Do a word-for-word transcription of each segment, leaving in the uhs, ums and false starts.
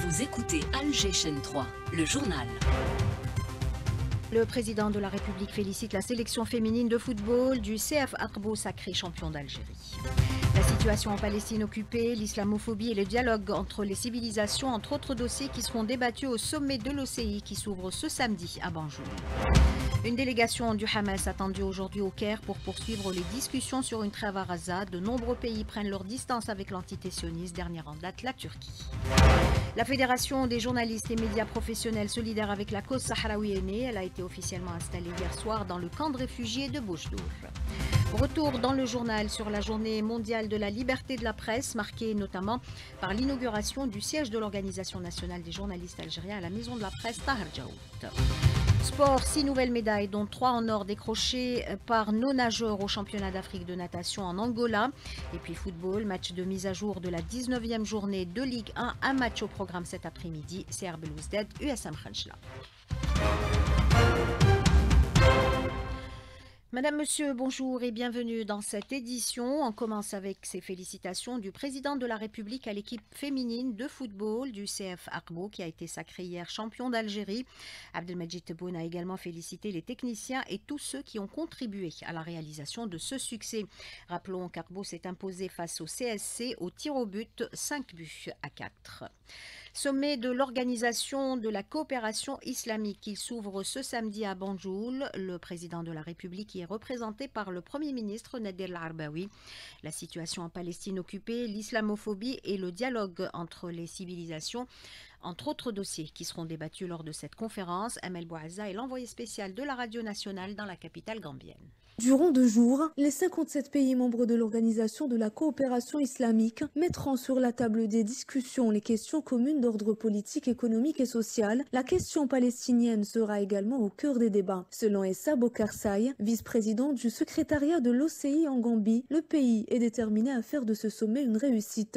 Vous écoutez Alger Chaîne trois, le journal. Le président de la République félicite la sélection féminine de football du C F Akbo, sacré champion d'Algérie. La situation en Palestine occupée, l'islamophobie et le dialogue entre les civilisations, entre autres dossiers qui seront débattus au sommet de l'O C I qui s'ouvre ce samedi à Banjoul. Une délégation du Hamas attendue aujourd'hui au Caire pour poursuivre les discussions sur une trêve à Gaza. De nombreux pays prennent leur distance avec l'entité sioniste, dernière en date, la Turquie. La Fédération des journalistes et médias professionnels solidaires avec la cause sahraoui est née. Elle a été officiellement installée hier soir dans le camp de réfugiés de Boujdour. Retour dans le journal sur la journée mondiale de la liberté de la presse, marquée notamment par l'inauguration du siège de l'Organisation nationale des journalistes algériens à la Maison de la Presse Tahar Djaout. Sport, six nouvelles médailles, dont trois en or décrochées par nos nageurs au championnat d'Afrique de natation en Angola. Et puis football, match de mise à jour de la dix-neuvième journée de Ligue un. Un match au programme cet après-midi, C R Belouizdad, U S M Khanchla. Madame, Monsieur, bonjour et bienvenue dans cette édition. On commence avec ces félicitations du président de la République à l'équipe féminine de football du C F Akbo qui a été sacré hier champion d'Algérie. Abdelmajid Tebboune a également félicité les techniciens et tous ceux qui ont contribué à la réalisation de ce succès. Rappelons qu'Akbo s'est imposé face au C S C au tir au but, cinq buts à quatre. Sommet de l'Organisation de la coopération islamique. Il s'ouvre ce samedi à Banjoul. Le président de la République y est représenté par le Premier ministre Nader Al-Arbaoui. La situation en Palestine occupée, l'islamophobie et le dialogue entre les civilisations, entre autres dossiers qui seront débattus lors de cette conférence. Amel Bouazza est l'envoyé spécial de la radio nationale dans la capitale gambienne. Durant deux jours, les cinquante-sept pays membres de l'Organisation de la coopération islamique mettront sur la table des discussions les questions communes d'ordre politique, économique et social. La question palestinienne sera également au cœur des débats. Selon Essa Bokarsai, vice-président du secrétariat de l'O C I en Gambie, le pays est déterminé à faire de ce sommet une réussite.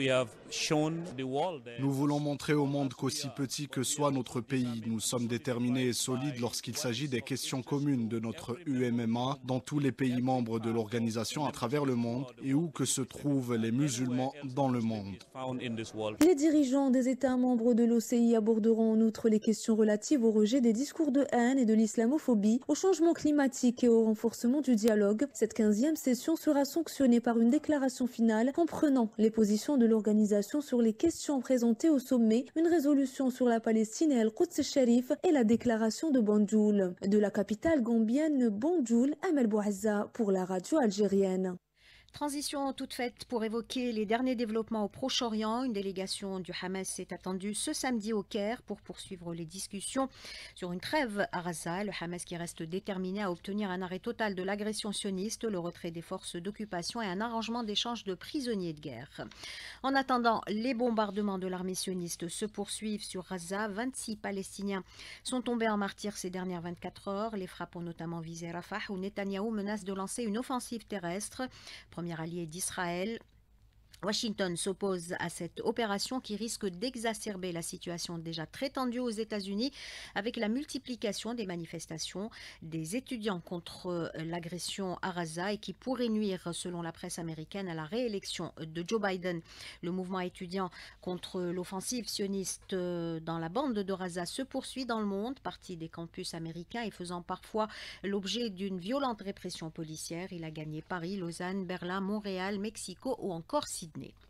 Nous voulons montrer au monde qu'aussi petit que soit notre pays, nous sommes déterminés et solides lorsqu'il s'agit des questions communes de notre U M M A dans tous les pays membres de l'organisation à travers le monde et où que se trouvent les musulmans dans le monde. Les dirigeants des États membres de l'O C I aborderont en outre les questions relatives au rejet des discours de haine et de l'islamophobie, au changement climatique et au renforcement du dialogue. Cette quinzième session sera sanctionnée par une déclaration finale comprenant les positions de l'organisation sur les questions présentées au sommet, une résolution sur la Palestine et Al-Quds Sharif et la déclaration de Banjoul. De la capitale gambienne, Banjoul, Amel Bouazza pour la radio algérienne. Transition toute faite pour évoquer les derniers développements au Proche-Orient. Une délégation du Hamas est attendue ce samedi au Caire pour poursuivre les discussions sur une trêve à Gaza. Le Hamas qui reste déterminé à obtenir un arrêt total de l'agression sioniste, le retrait des forces d'occupation et un arrangement d'échange de prisonniers de guerre. En attendant, les bombardements de l'armée sioniste se poursuivent sur Gaza. vingt-six Palestiniens sont tombés en martyrs ces dernières vingt-quatre heures. Les frappes ont notamment visé Rafah où Netanyahou menace de lancer une offensive terrestre. Premier allié d'Israël. Washington s'oppose à cette opération qui risque d'exacerber la situation déjà très tendue aux États-Unis avec la multiplication des manifestations des étudiants contre l'agression à Gaza et qui pourrait nuire, selon la presse américaine, à la réélection de Joe Biden. Le mouvement étudiant contre l'offensive sioniste dans la bande de Gaza se poursuit dans le monde, parti des campus américains et faisant parfois l'objet d'une violente répression policière. Il a gagné Paris, Lausanne, Berlin, Montréal, Mexico ou encore Sydney.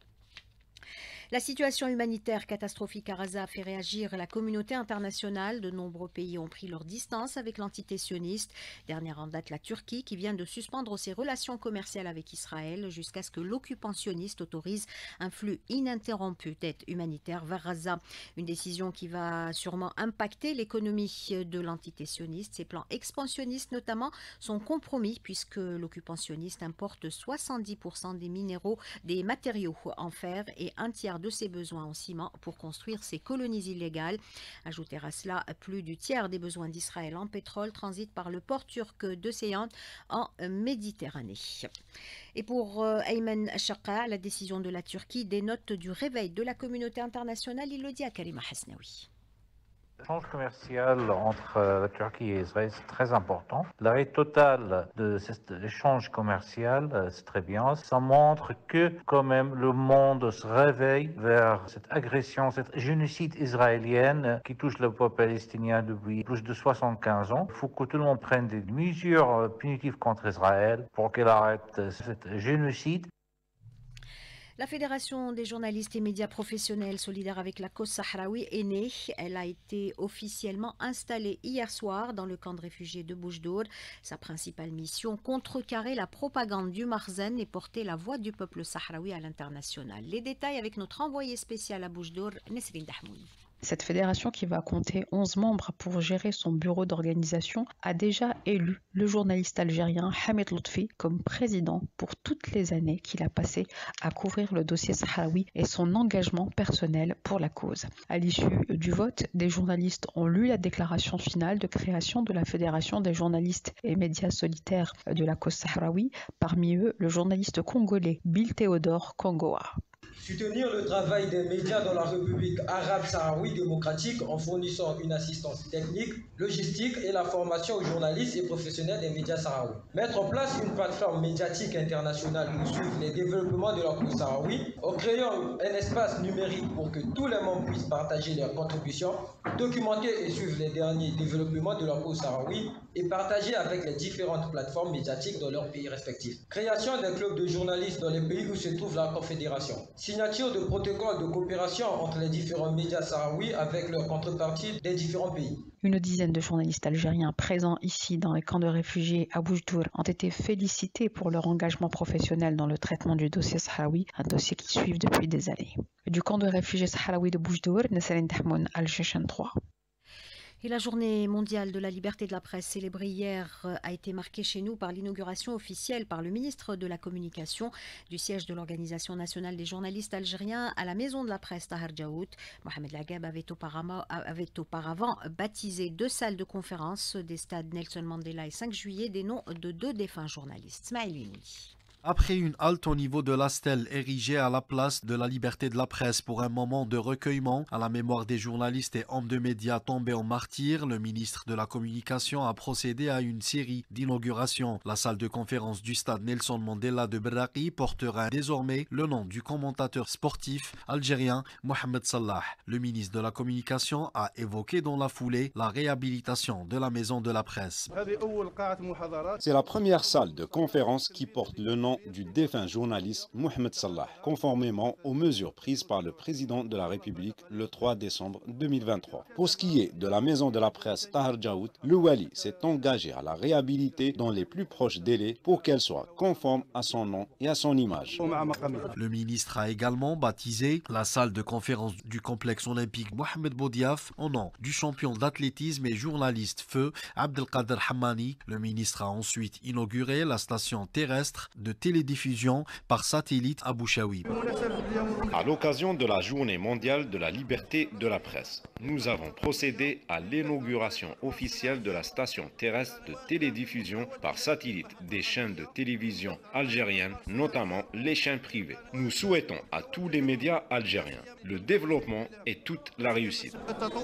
La situation humanitaire catastrophique à Gaza a fait réagir la communauté internationale. De nombreux pays ont pris leur distance avec l'entité sioniste. Dernière en date, la Turquie, qui vient de suspendre ses relations commerciales avec Israël jusqu'à ce que l'occupant sioniste autorise un flux ininterrompu d'aide humanitaire vers Gaza. Une décision qui va sûrement impacter l'économie de l'entité sioniste. Ses plans expansionnistes notamment sont compromis puisque l'occupant sioniste importe soixante-dix pour cent des minéraux, des matériaux en fer et un tiers de ses besoins en ciment pour construire ses colonies illégales. Ajoutez à cela, plus du tiers des besoins d'Israël en pétrole transitent par le port turc de Ceyhan en Méditerranée. Et pour euh, Ayman Shaqqa, la décision de la Turquie dénote du réveil de la communauté internationale. Il le dit à Karima Hasnaoui. L'échange commercial entre la Turquie et Israël, c'est très important. L'arrêt total de cet échange commercial, c'est très bien. Ça montre que, quand même, le monde se réveille vers cette agression, cette génocide israélienne qui touche le peuple palestinien depuis plus de soixante-quinze ans. Il faut que tout le monde prenne des mesures punitives contre Israël pour qu'elle arrête ce génocide. La Fédération des journalistes et médias professionnels solidaires avec la cause sahraoui est née. Elle a été officiellement installée hier soir dans le camp de réfugiés de Boujdour. Sa principale mission, contrecarrer la propagande du Marzen et porter la voix du peuple sahraoui à l'international. Les détails avec notre envoyé spécial à Boujdour, Nesrine Dahmouni. Cette fédération, qui va compter onze membres pour gérer son bureau d'organisation, a déjà élu le journaliste algérien Hamid Lotfi comme président pour toutes les années qu'il a passées à couvrir le dossier sahraoui et son engagement personnel pour la cause. À l'issue du vote, des journalistes ont lu la déclaration finale de création de la Fédération des journalistes et médias solitaires de la cause sahraoui, parmi eux le journaliste congolais Bill Théodore Kongoa. Soutenir le travail des médias dans la République arabe sahraoui démocratique en fournissant une assistance technique, logistique et la formation aux journalistes et professionnels des médias sahraouis. Mettre en place une plateforme médiatique internationale pour suivre les développements de la cause sahraoui en créant un espace numérique pour que tous les membres puissent partager leurs contributions, documenter et suivre les derniers développements de la cause sahraoui et partager avec les différentes plateformes médiatiques dans leurs pays respectifs. Création des clubs de journalistes dans les pays où se trouve la Confédération. Signature de protocoles de coopération entre les différents médias sahraouis avec leurs contreparties des différents pays. Une dizaine de journalistes algériens présents ici dans les camps de réfugiés à Boujdour ont été félicités pour leur engagement professionnel dans le traitement du dossier sahraoui, un dossier qu'ils suivent depuis des années. Du camp de réfugiés sahraouis de Boujdour, Nesrine Dahmouni, Al-Jishan trois. Et la journée mondiale de la liberté de la presse célébrée hier a été marquée chez nous par l'inauguration officielle par le ministre de la Communication du siège de l'Organisation nationale des journalistes algériens à la Maison de la presse Tahar Djaout. Mohamed Lagab avait auparavant, avait auparavant baptisé deux salles de conférence des stades Nelson Mandela et cinq juillet des noms de deux défunts journalistes. Smaïl Inoui. Après une halte au niveau de la stèle érigée à la place de la liberté de la presse pour un moment de recueillement à la mémoire des journalistes et hommes de médias tombés en martyrs, le ministre de la Communication a procédé à une série d'inaugurations. La salle de conférence du stade Nelson Mandela de Berraqi portera désormais le nom du commentateur sportif algérien Mohamed Salah. Le ministre de la Communication a évoqué dans la foulée la réhabilitation de la maison de la presse. C'est la première salle de conférence qui porte le nom du défunt journaliste Mohamed Salah, conformément aux mesures prises par le président de la République le trois décembre deux mille vingt-trois. Pour ce qui est de la maison de la presse Tahar Djaout, le Wali s'est engagé à la réhabiliter dans les plus proches délais pour qu'elle soit conforme à son nom et à son image. Le ministre a également baptisé la salle de conférence du complexe olympique Mohamed Boudiaf au nom du champion d'athlétisme et journaliste feu Abdelkader Hammani. Le ministre a ensuite inauguré la station terrestre de télédiffusion par satellite à Bouchaoui. À l'occasion de la journée mondiale de la liberté de la presse, nous avons procédé à l'inauguration officielle de la station terrestre de télédiffusion par satellite des chaînes de télévision algériennes, notamment les chaînes privées. Nous souhaitons à tous les médias algériens le développement et toute la réussite.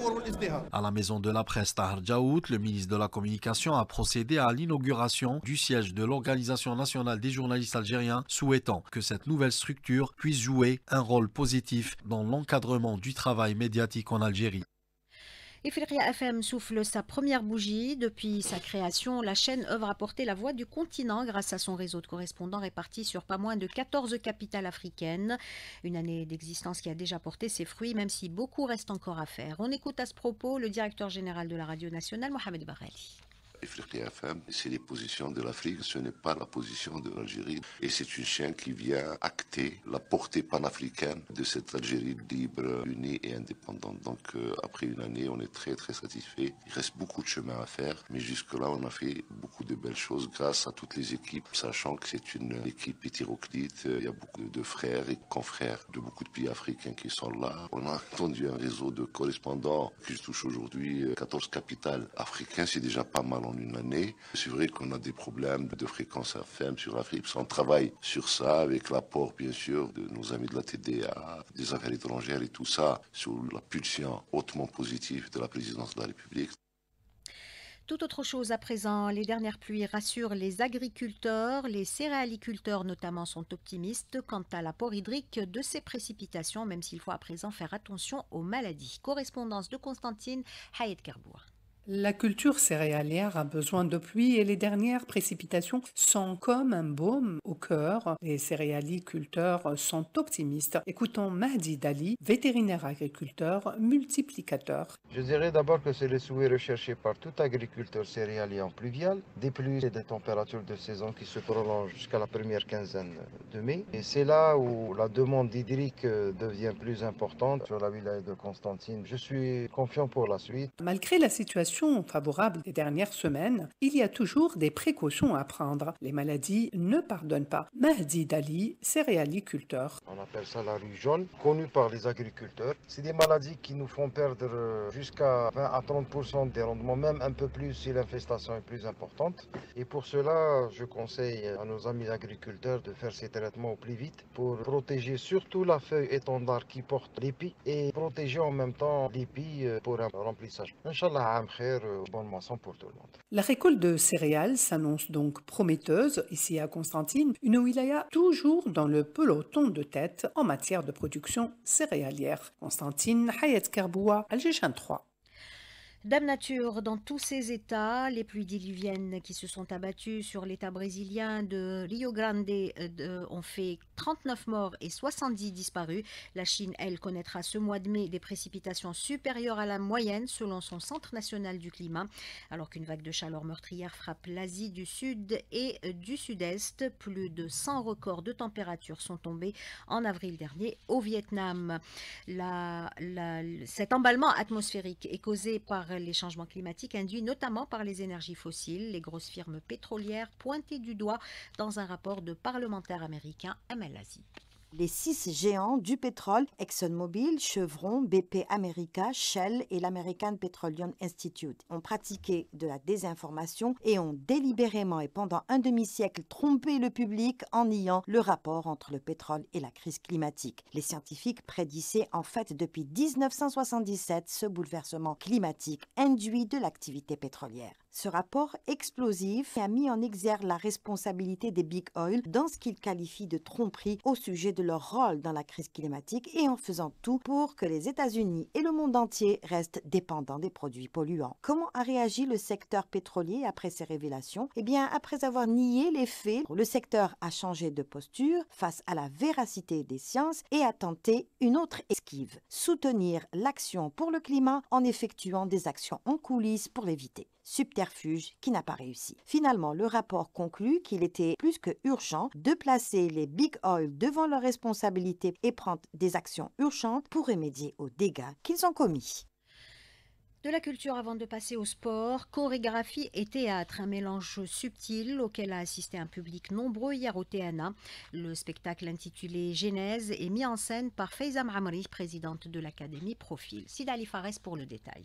À la maison de la presse Tahar Djaout, le ministre de la Communication a procédé à l'inauguration du siège de l'Organisation nationale des journalistes algériens, souhaitant que cette nouvelle structure puisse jouer un rôle positif dans l'encadrement du travail médiatique en Algérie. Ifriqiya F M souffle sa première bougie. Depuis sa création, la chaîne œuvre à porter la voix du continent grâce à son réseau de correspondants répartis sur pas moins de quatorze capitales africaines. Une année d'existence qui a déjà porté ses fruits, même si beaucoup reste encore à faire. On écoute à ce propos le directeur général de la radio nationale, Mohamed Barali. Ifriqiya F M, c'est les positions de l'Afrique, ce n'est pas la position de l'Algérie. Et c'est une chaîne qui vient acter la portée panafricaine de cette Algérie libre, unie et indépendante. Donc euh, après une année, on est très très satisfait. Il reste beaucoup de chemin à faire, mais jusque-là, on a fait beaucoup de belles choses grâce à toutes les équipes, sachant que c'est une équipe hétéroclite. Il y a beaucoup de frères et confrères de beaucoup de pays africains qui sont là. On a entendu un réseau de correspondants qui touche aujourd'hui quatorze capitales africaines, c'est déjà pas mal. en une année. C'est vrai qu'on a des problèmes de fréquence F M sur l'Afrique, parce qu'on travaille sur ça avec l'apport, bien sûr, de nos amis de la T D A, des affaires étrangères et tout ça, sous la pulsion hautement positive de la présidence de la République. Tout autre chose à présent, les dernières pluies rassurent les agriculteurs, les céréaliculteurs notamment sont optimistes quant à l'apport hydrique de ces précipitations, même s'il faut à présent faire attention aux maladies. Correspondance de Constantine Hayet Kerboua. La culture céréalière a besoin de pluie et les dernières précipitations sont comme un baume au cœur. Les céréaliculteurs sont optimistes. Écoutons Mahdi Dali, vétérinaire agriculteur, multiplicateur. Je dirais d'abord que c'est le souhait recherché par tout agriculteur céréalier en pluvial, des pluies et des températures de saison qui se prolongent jusqu'à la première quinzaine de mai. Et c'est là où la demande hydrique devient plus importante sur la wilaya de Constantine. Je suis confiant pour la suite. Malgré la situation favorable des dernières semaines, il y a toujours des précautions à prendre. Les maladies ne pardonnent pas. Mahdi Dali, céréaliculteur. On appelle ça la rue jaune, connue par les agriculteurs. C'est des maladies qui nous font perdre jusqu'à vingt à trente pour cent des rendements, même un peu plus si l'infestation est plus importante. Et pour cela, je conseille à nos amis agriculteurs de faire ces traitements au plus vite pour protéger surtout la feuille étendard qui porte l'épi et protéger en même temps l'épi pour un remplissage. Inch'Allah, bonne moisson pour tout le monde. La récolte de céréales s'annonce donc prometteuse ici à Constantine, une wilaya toujours dans le peloton de tête en matière de production céréalière. Constantine Hayet Kerboua, Alger trois. Dame Nature, dans tous ses états, les pluies diluviennes qui se sont abattues sur l'état brésilien de Rio Grande de, ont fait trente-neuf morts et soixante-dix disparus. La Chine, elle, connaîtra ce mois de mai des précipitations supérieures à la moyenne selon son Centre national du climat, alors qu'une vague de chaleur meurtrière frappe l'Asie du Sud et du Sud-Est. Plus de cent records de température sont tombés en avril dernier au Vietnam. La, la, cet emballement atmosphérique est causé par les changements climatiques induits notamment par les énergies fossiles, les grosses firmes pétrolières pointées du doigt dans un rapport de parlementaires américains M L A S I. Les six géants du pétrole, ExxonMobil, Chevron, B P America, Shell et l'American Petroleum Institute, ont pratiqué de la désinformation et ont délibérément et pendant un demi-siècle trompé le public en niant le rapport entre le pétrole et la crise climatique. Les scientifiques prédisaient en fait depuis mille neuf cent soixante-dix-sept ce bouleversement climatique induit de l'activité pétrolière. Ce rapport explosif a mis en exergue la responsabilité des Big Oil dans ce qu'il qualifie de tromperie au sujet de leur rôle dans la crise climatique et en faisant tout pour que les États-Unis et le monde entier restent dépendants des produits polluants. Comment a réagi le secteur pétrolier après ces révélations? Eh bien, après avoir nié les faits, le secteur a changé de posture face à la véracité des sciences et a tenté une autre esquive, soutenir l'action pour le climat en effectuant des actions en coulisses pour l'éviter. Subterfuge qui n'a pas réussi. Finalement, le rapport conclut qu'il était plus que urgent de placer les Big Oil devant leurs responsabilités et prendre des actions urgentes pour remédier aux dégâts qu'ils ont commis. De la culture avant de passer au sport, chorégraphie et théâtre, un mélange subtil auquel a assisté un public nombreux hier au T N A. Le spectacle intitulé Genèse est mis en scène par Faiza Mhamri, présidente de l'Académie Profil. Sidali Fares pour le détail.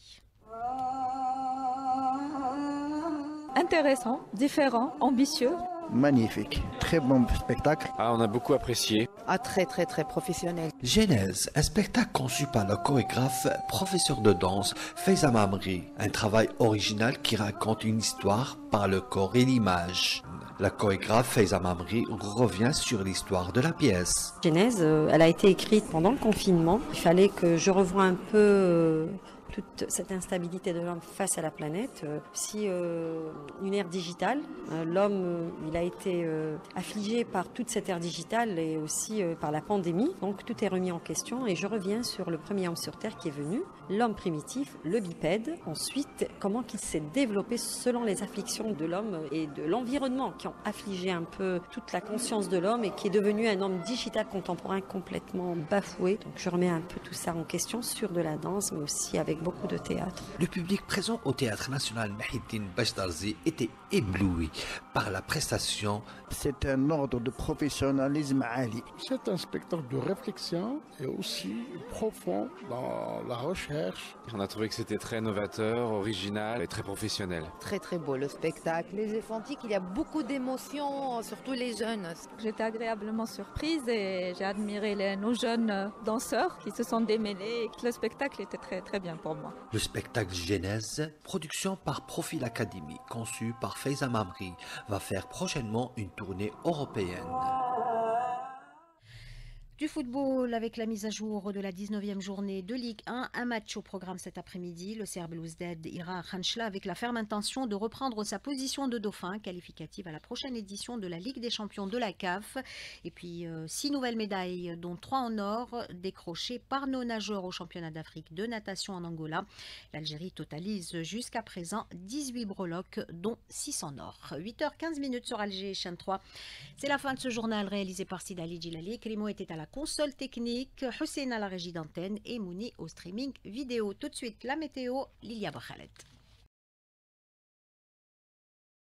Intéressant, différent, ambitieux. Magnifique, très bon spectacle. Ah, on a beaucoup apprécié. Ah, très très très professionnel. Genèse, un spectacle conçu par le chorégraphe, professeur de danse Faiza Mhamri. Un travail original qui raconte une histoire par le corps et l'image. La chorégraphe Faiza Mhamri revient sur l'histoire de la pièce. Genèse, euh, elle a été écrite pendant le confinement. Il fallait que je revoie un peu... Euh, toute cette instabilité de l'homme face à la planète, euh, aussi euh, une ère digitale. Euh, l'homme, euh, il a été euh, affligé par toute cette ère digitale et aussi euh, par la pandémie. Donc tout est remis en question et je reviens sur le premier homme sur Terre qui est venu, l'homme primitif, le bipède. Ensuite, comment il s'est développé selon les afflictions de l'homme et de l'environnement qui ont affligé un peu toute la conscience de l'homme et qui est devenu un homme digital contemporain complètement bafoué. Donc je remets un peu tout ça en question sur de la danse, mais aussi avec beaucoup de théâtre. Le public présent au Théâtre National Mahiddine Bajdarzi était ébloui par la prestation. C'est un ordre de professionnalisme ali. C'est un spectacle de réflexion et aussi profond dans la recherche. On a trouvé que c'était très novateur, original et très professionnel. Très très beau le spectacle. Les Éphantiques, il y a beaucoup d'émotions, surtout les jeunes. J'étais agréablement surprise et j'ai admiré les, nos jeunes danseurs qui se sont démêlés et le spectacle était très très bien pour moi. Le spectacle Genèse, production par Profil Academy, conçu par Faiza Mamri, va faire prochainement une tournée européenne. Du football avec la mise à jour de la dix-neuvième journée de Ligue un. Un match au programme cet après-midi. Le Serbe Belouizdad ira à Khanchla avec la ferme intention de reprendre sa position de dauphin qualificative à la prochaine édition de la Ligue des champions de la C A F. Et puis euh, six nouvelles médailles, dont trois en or, décrochées par nos nageurs au championnat d'Afrique de natation en Angola. L'Algérie totalise jusqu'à présent dix-huit breloques, dont six en or. huit heures quinze minutes sur Alger, chaîne trois. C'est la fin de ce journal réalisé par Sidali Djilali. Krimo était à la console technique, Hussein à la régie d'antenne et Mouni au streaming vidéo. Tout de suite, la météo, Lilia Bakhalet.